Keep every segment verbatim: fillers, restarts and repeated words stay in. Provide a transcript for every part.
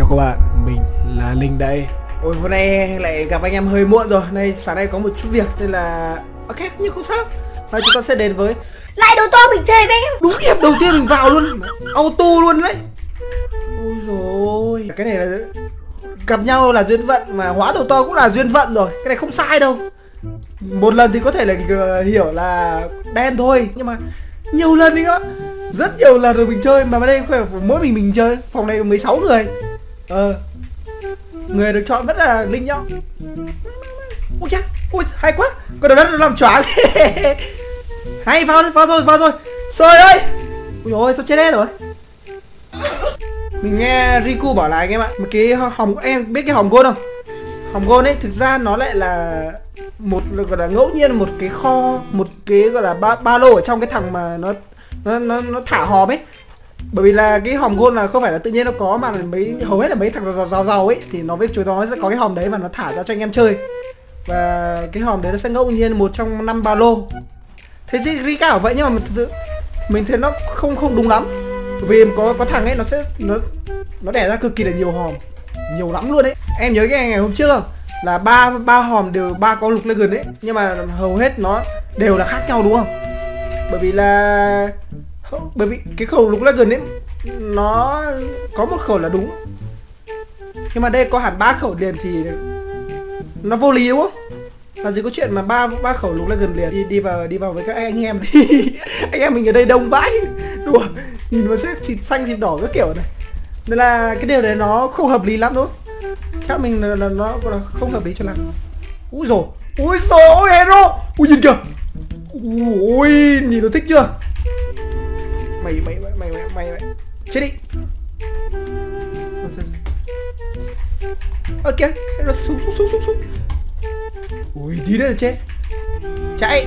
Chào các bạn, mình là Linh đây. Ôi hôm nay lại gặp anh em hơi muộn rồi. Nay sáng nay có một chút việc nên là ok nhưng không sao. Và chúng ta sẽ đến với lại đầu to mình chơi với anh em. đúng hiệp đầu tiên mình vào luôn, auto luôn đấy. Ôi rồi cái này là gặp nhau là duyên vận, mà hóa đầu to cũng là duyên vận rồi. Cái này không sai đâu. Một lần thì có thể là hiểu là đen thôi, nhưng mà nhiều lần đi các bạn, rất nhiều lần rồi mình chơi. Mà ở đây không phải mỗi mình mình chơi, phòng này có mười sáu người. Ờ người được chọn rất là linh nhau. Ui cha, ui hay quá, con đầu đất nó làm choáng. Hay, vào thôi, vào thôi, vào thôi. Sơi ơi, ui dồi ôi, sao chết hết rồi. Mình nghe Riku bảo là anh em ạ, một cái hòm, em biết cái hòm gold không? Hòm gold ấy thực ra nó lại là một gọi là ngẫu nhiên, một cái kho, một cái gọi là ba, ba lô ở trong cái thằng mà nó nó nó, nó thả hòm ấy. Bởi vì là cái hòm gold là không phải là tự nhiên nó có, mà là mấy hầu hết là mấy thằng giàu giàu giàu ấy thì nó với chúng nó sẽ có cái hòm đấy và nó thả ra cho anh em chơi. Và cái hòm đấy nó sẽ ngẫu nhiên một trong năm ba lô. Thế chứ Rika bảo vậy nhưng mà thực sự mình thấy nó không không đúng lắm. Vì có có thằng ấy nó sẽ nó nó đẻ ra cực kỳ là nhiều hòm, nhiều lắm luôn đấy. Em nhớ cái ngày hôm trước không? Là ba ba hòm đều ba có lục legend ấy, nhưng mà hầu hết nó đều là khác nhau đúng không? Bởi vì là bởi vì cái khẩu lục legend ấy nó có một khẩu là đúng, nhưng mà đây có hẳn ba khẩu liền thì nó vô lý đúng không? Làm gì có chuyện mà ba ba khẩu lục legend liền. Đi đi vào đi vào với các anh em. Anh em mình ở đây đông vãi, đùa nhìn mà sẽ xịt xanh xịt đỏ các kiểu này, nên là cái điều đấy nó không hợp lý lắm đúng không? Theo mình là, là nó là không hợp lý cho lắm. Úi rồi, úi rồi, ôi hero, ui nhìn kìa, ui nhìn nó thích chưa? Mày mày mày mày mày mày, mày. Chết đi. Ok, nó xuống xuống xuống xuống xuống. Ui tí nữa là chết. Chạy.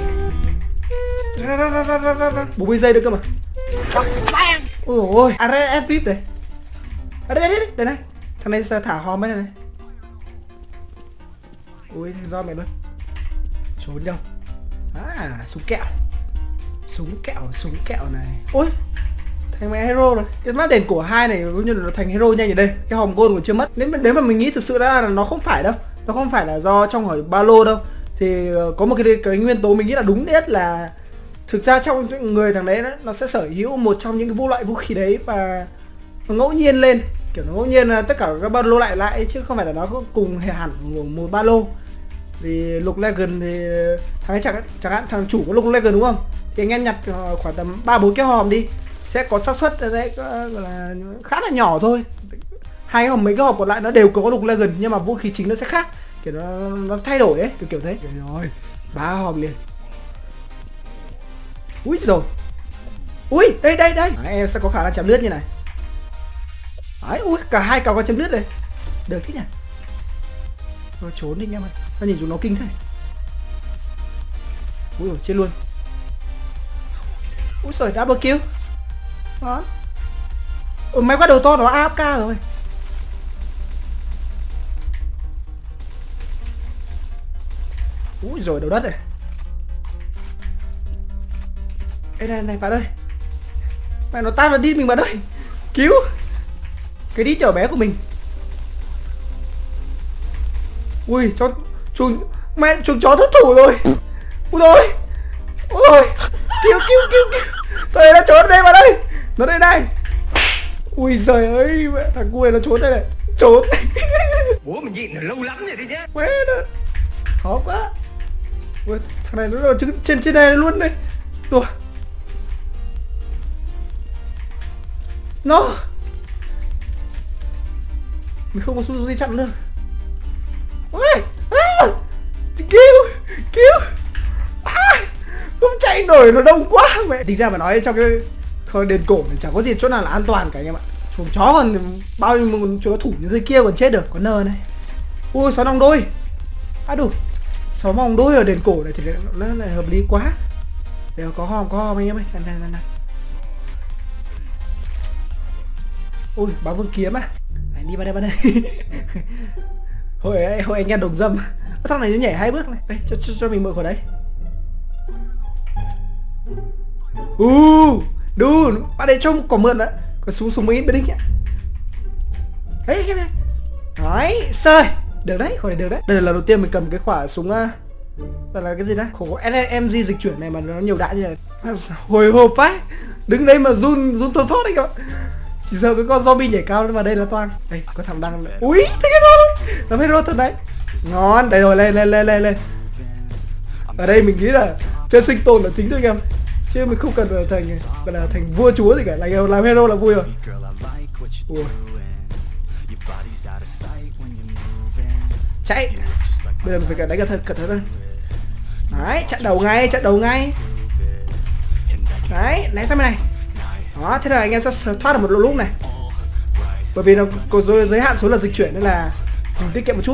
bốn mươi giây nữa cơ mà. Ôi ôi, à đây ép vip này. À đây đây đây, đây này. Thằng này sẽ thả hòm ấy này. Ui do mày luôn. Trốn đâu? À, súng kẹo. Súng kẹo, súng kẹo này. Ôi, thành mẹ hero rồi. Cái mắt đèn cổ hai này cũng như là nó thành hero nhanh ở đây. Cái hòm gold còn chưa mất. Nếu nếu mà mình nghĩ thực sự ra là nó không phải đâu. Nó không phải là do trong hỏi ba lô đâu. Thì có một cái cái nguyên tố mình nghĩ là đúng nhất là thực ra trong người thằng đấy nó sẽ sở hữu một trong những cái vũ loại vũ khí đấy, và nó ngẫu nhiên lên, kiểu nó ngẫu nhiên là tất cả các ba lô lại lại chứ không phải là nó cùng hề hẳn một ba lô. Vì lục legend thì thằng ấy chẳng chẳng hạn thằng chủ có lục legend đúng không? Thì anh em nhặt khoảng tầm ba bốn cái hòm đi, sẽ có xác suất đấy là khá là nhỏ thôi. Hai hòm mấy cái hòm còn lại nó đều có lục legend, nhưng mà vũ khí chính nó sẽ khác, kiểu nó, nó thay đổi ấy, kiểu kiểu thế. Rồi ba hòm liền. Úi rồi, ui đây đây đây. Đấy, em sẽ có khả năng chém lướt như này. Đấy, ui cả hai cào có chém lướt này, được thế nhỉ. Rồi trốn đi anh em ơi, sao nhìn chúng nó kinh thế. Ui rồi chết luôn. Úi rồi double kill. Đó. Ừ, máy quát đầu to nó a ép ca rồi. Úi rồi đầu đất này. Ê này này bạn ơi, mày nó tan vào đít mình bạn ơi, cứu cái đít nhỏ bé của mình. Ui cho chuồng mẹ chuồng chó thất thủ rồi. Ui rồi, ôi cứu cứu cứu cứu, thầy nó trốn đây bạn ơi, nó đây này. Ui giời ơi, mẹ thằng cu này nó trốn đây này, trốn. Ủa mình nhịn lâu lắm rồi đi nhá. Mẹ nó khó quá. Ui, thằng này nó trứng trên trên này luôn đây. Đùa. Nó mình không có xu gì chặn được. Ôi à, cứu cứu à, không chạy nổi, nó đông quá mẹ. Tính ra mà nói trong cái khơi đền cổ này chẳng có gì chỗ nào là an toàn cả anh em ạ. Chuồng chó còn bao nhiêu chỗ thủ như thế kia còn chết được. Có nơ này. Ui sáu nòng đôi. À đủ sáu nòng đôi ở đền cổ này thì nó lại hợp lý quá. Đều có hòm có hòm anh em ơi. Này này này. Ui báo vương kiếm à. Này đi vào đây vào đây. Hồi hồi anh em đồng dâm. Thằng này nó nhảy hai bước này. Đây, cho, cho cho mình mở khỏi đấy. Uh, đu, bạn để trông quả mượn đấy. Còn súng súng mấy bên đích nhá. Đấy anh em này. Đấy, sơi. Được đấy, khỏi được đấy. Đây là lần đầu tiên mình cầm cái quả súng uh, gọi là cái gì đó, khổ em giê dịch chuyển này mà nó nhiều đạn như này. Hồi hộp ấy. Đứng đây mà run run thốt thốt đấy các bạn. Chỉ sợ cái con zombie nhảy cao mà đây là toang. Đây, có thằng đang. Ui, thấy cái đó. Nó phải rốt thật đấy. Ngon, đây rồi, lên lên lên lên lên. Ở đây mình nghĩ là chơi sinh tồn là chính thôi anh em. Chứ mình không cần phải thành gọi là thành vua chúa gì cả, là làm hero là vui rồi. Ui. Chạy. Bây giờ mình phải đánh cẩn thận cẩn thận thôi. Đấy, chặn đầu ngay, chặn đầu ngay. Đấy, né sang bên này. Đó, thế là anh em sẽ thoát được một lỗ lúc này. Bởi vì nó có giới hạn số lần dịch chuyển nên là mình tiết kiệm một chút.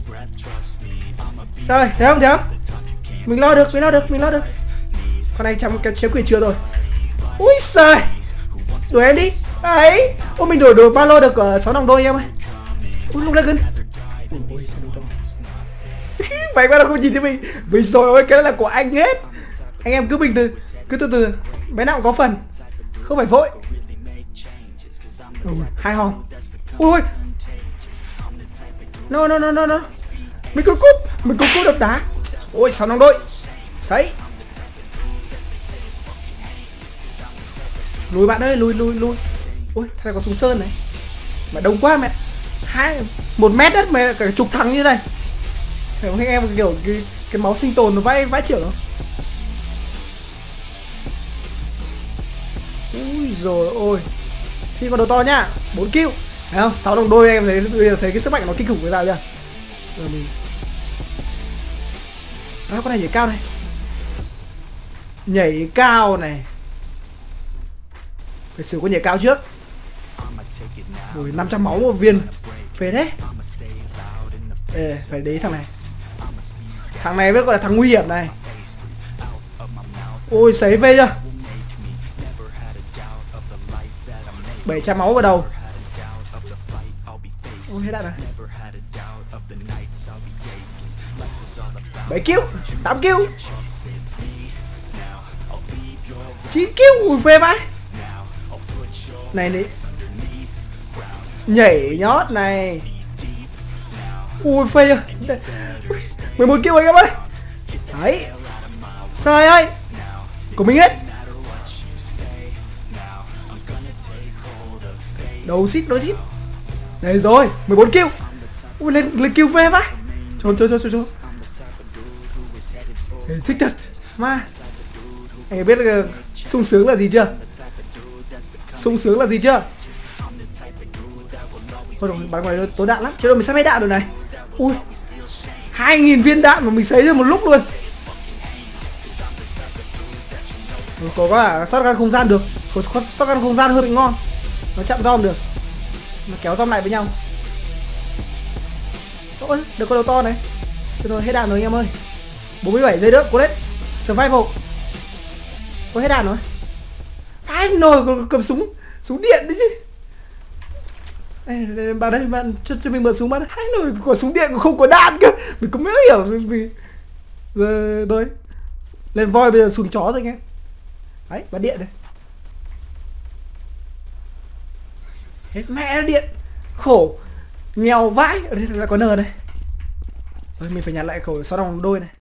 Sao rồi, thấy không, thấy không? Mình lo được, mình lo được, mình lo được. Con này trong cái chiếu quỷ chưa rồi. Ui giời. Đuổi em đi. Đấy. Ôi mình đổi đồ ba lô được ở sáu đồng đôi em ơi. Ui lúc lên. Mày quá là không nhìn thấy mình. Mình rồi ơi, cái đó là của anh hết. Anh em cứ bình từ, cứ từ từ. Bé nào cũng có phần. Không phải vội. Ừ, hai hòm. Ui. No no no no no. Mình cứ cúp, mình cứ cúp đập đá. Ôi sáu đồng đôi. Sấy. Lùi bạn ơi, lùi lùi lùi. Ôi, thế này có súng sơn này. Mà đông quá mẹ. Hai một mét đất mà cả chục thằng như này. Phải không anh em, kiểu cái, cái máu sinh tồn nó vãi vãi trưởng không? Ui rồi ôi. Xin con đầu to nhá. bốn kill. Thấy không? sáu đồng đôi em thấy bây giờ thấy cái sức mạnh nó kinh khủng thế nào chưa? Rồi mình. Đó, con này nhảy cao này. Nhảy cao này. Phải xử con nhảy cao trước. Ui, năm trăm máu một viên. Phê đấy. Ê, phải để thằng này. Thằng này mới gọi là thằng nguy hiểm này. Ôi sấy phê chưa? bảy trăm máu vào đầu. Ôi hết đạn rồi. bảy kill, tám kill, chín kill. Ui phê vãi. Này này. Nhảy nhót này. Ui phê chưa? mười một kill anh em ơi. Đấy. Sai ơi. Của mình hết. Đầu ship, đầu ship. Đây rồi, mười bốn kill. Ui lên lên kill phê vãi. Trốn trốn trốn trốn. Thích thật. Ma. Anh biết là sung sướng là gì chưa? Sung sướng là gì chưa? Thôi rồi, bắn ngoài tốn đạn lắm. Chứ đâu mình sắp hết đạn rồi này. Ui. hai nghìn viên đạn mà mình sấy ra một lúc luôn. Có cả shotgun không gian được. Có shotgun không gian hơi bị ngon. Nó chặn dom được. Nó kéo dom lại với nhau. Ôi, được con đầu to này. Chứ rồi hết đạn rồi anh em ơi. bốn mươi bảy giây nữa, cố lên. Survival. Có hết đạn rồi. Phải nồi cầm súng, súng điện đấy chứ. Đây, đây, bạn đây, bạn cho, cho mình mượn súng bạn. Hai nồi có súng điện cũng không có đạn cơ. Mình cũng mới hiểu vì giờ thôi. Lên voi bây giờ xuống chó rồi anh em. Đấy, bắn điện này. Hết mẹ điện. Khổ. Nghèo vãi. Ở đây là có N này. Ôi, mình phải nhặt lại khẩu sáu đồng đôi này.